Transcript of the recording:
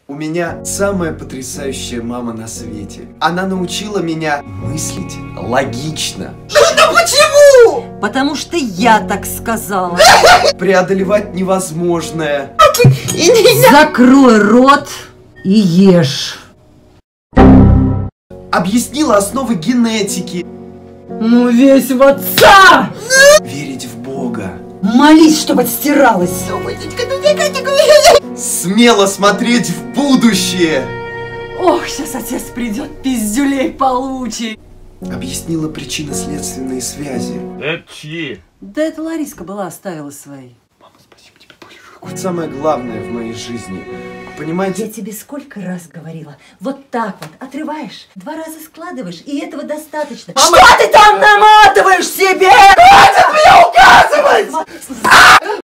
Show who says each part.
Speaker 1: У меня самая потрясающая мама на свете. Она научила меня мыслить логично.
Speaker 2: Да почему?
Speaker 3: Потому что я так сказала.
Speaker 1: Преодолевать невозможное.
Speaker 3: Закрой рот и ешь.
Speaker 1: Объяснила основы генетики.
Speaker 3: Ну весь в отца!
Speaker 1: Верить в Бога.
Speaker 3: Молись, чтобы отстиралась.
Speaker 1: Смело смотреть в будущее.
Speaker 3: Ох, сейчас отец придет, пиздюлей получит.
Speaker 1: Объяснила причинно-следственные связи.
Speaker 4: Это чьи?
Speaker 3: Да это Лариска была, оставила свои.
Speaker 1: Мама, спасибо тебе большое. Самое главное в моей жизни. Понимаете?
Speaker 3: Я тебе сколько раз говорила, вот так вот отрываешь, 2 раза складываешь, и этого достаточно. Что ты там наматываешь себе?
Speaker 2: Хватит мне указывать!